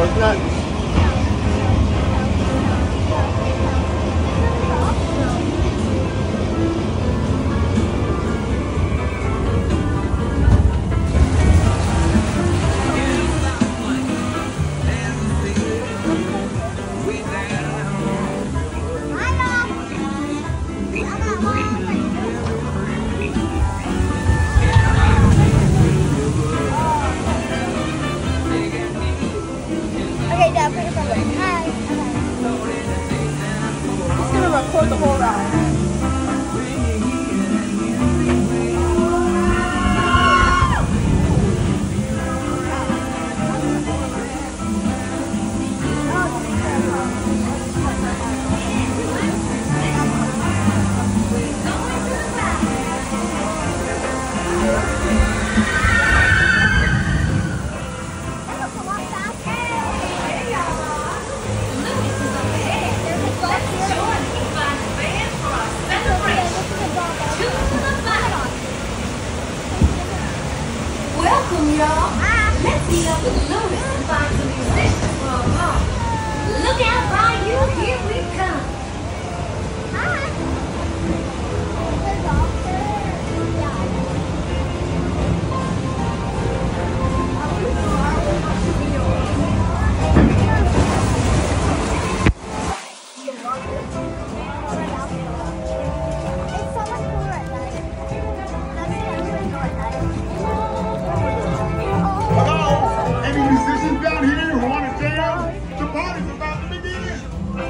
nuts. Okay, Dad, put your phone away. Hi. Okay. Just gonna record the whole ride. Welcome, y'all. Let's meet up with Louis and find some musicians for a moment. Look out, Ryu. Here we come. Hello? Any musicians down here who want to jam? The party's about to begin.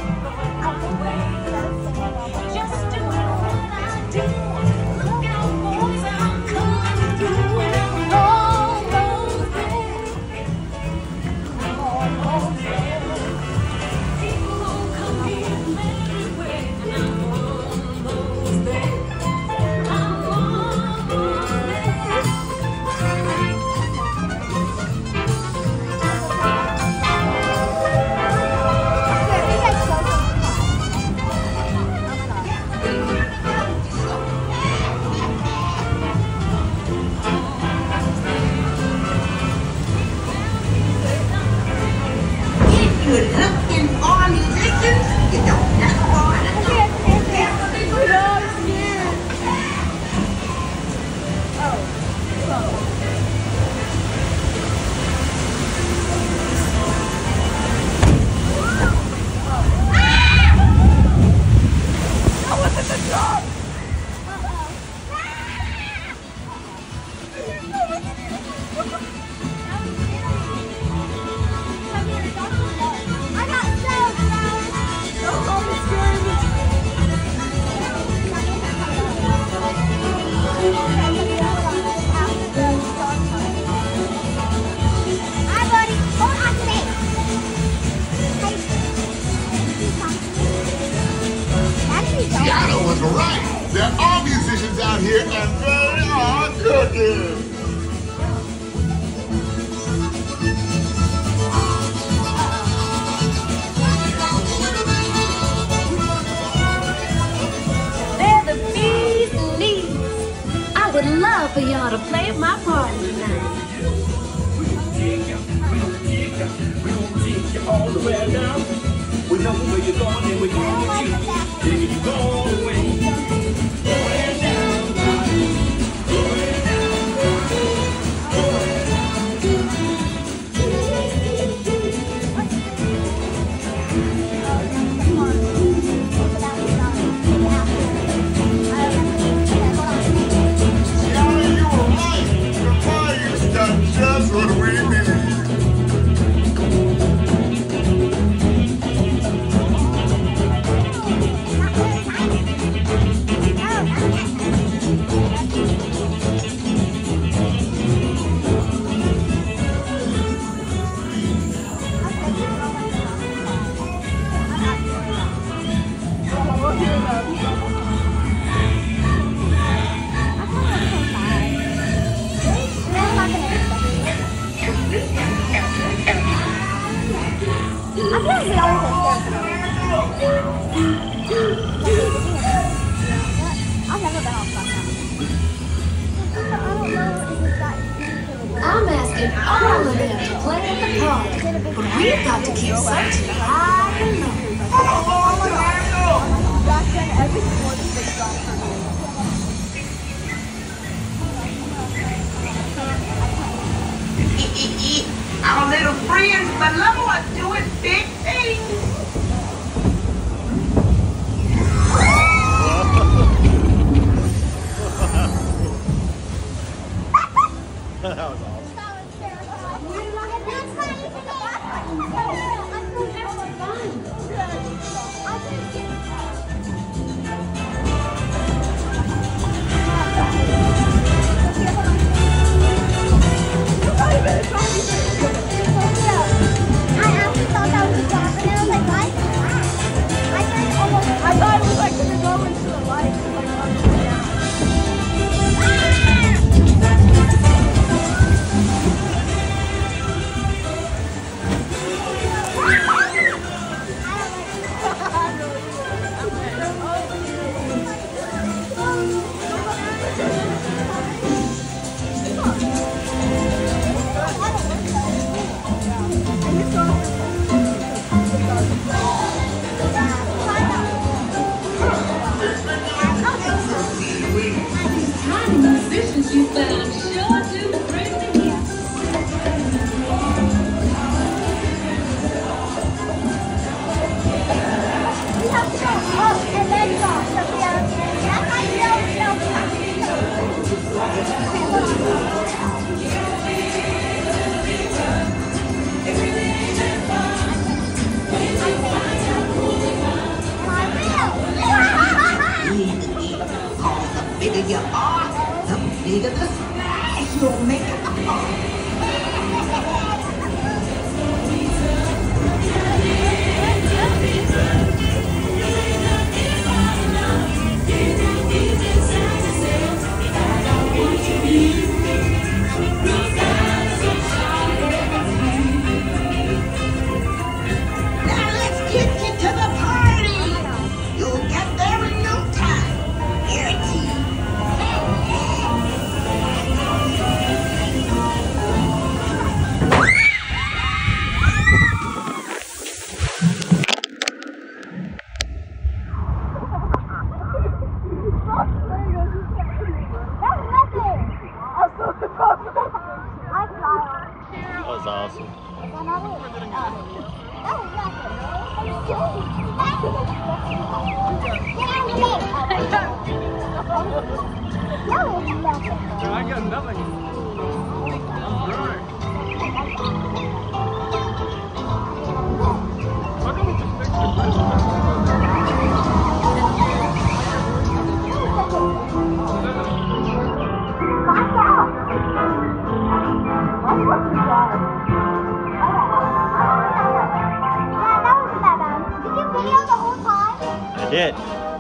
Just do what I do. Look out, boys, I'm coming through and I'm almost there. Almost there. People won't come here everywhere and I'm almost there. I'm almost there. If you're looking for musicians, you don't have far to go. Tiana was right. There are musicians out here and they are cooking. They're the bees and leaves. I would love for y'all to play at my party tonight. We gon' take you all the way down. We know where you're going and we're gonna get you. Taking you all the way. Going down, going Tiana, you were right. The party's done just what we need. I've never been on Sunday. I don't know if it's that easy. I'm asking all of them to play at the park. But we've got to keep searching high and low. Our little friends below are doing big things. That was awesome. I thought it was like gonna go into the light, like on the way out. Tiny musicians you found sure do bring the heat. We have to go up and then go. So we are, that's how you Cause the bigger you are, the bigger the splash you'll make at the park. Now let's get you to the party. You'll get there in no time. Guaranteed. That was awesome. I got nothing. I'm dry. Why don't we just fix I did.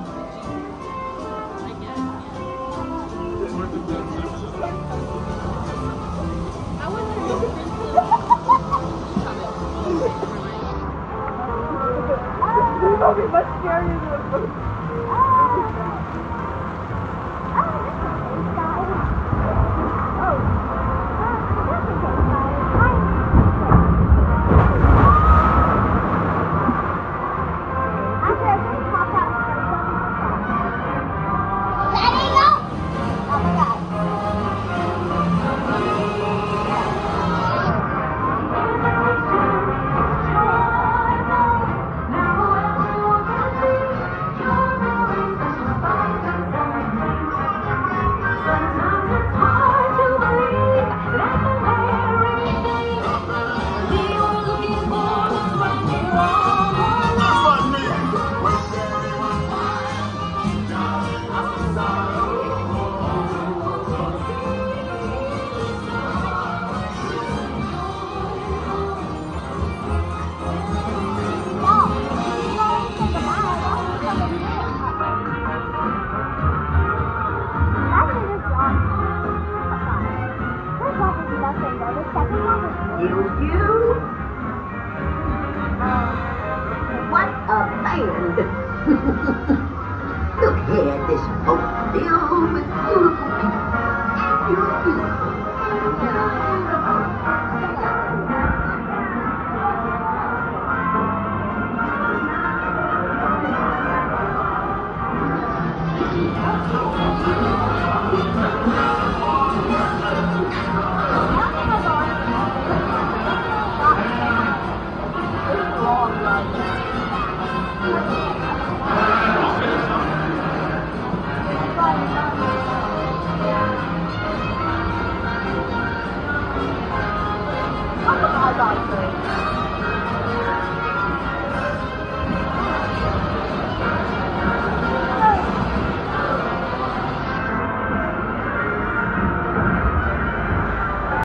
It'll be much scarier than the movie. What a band! Look here, this boat filled with beautiful people. And you're beautiful. Bye.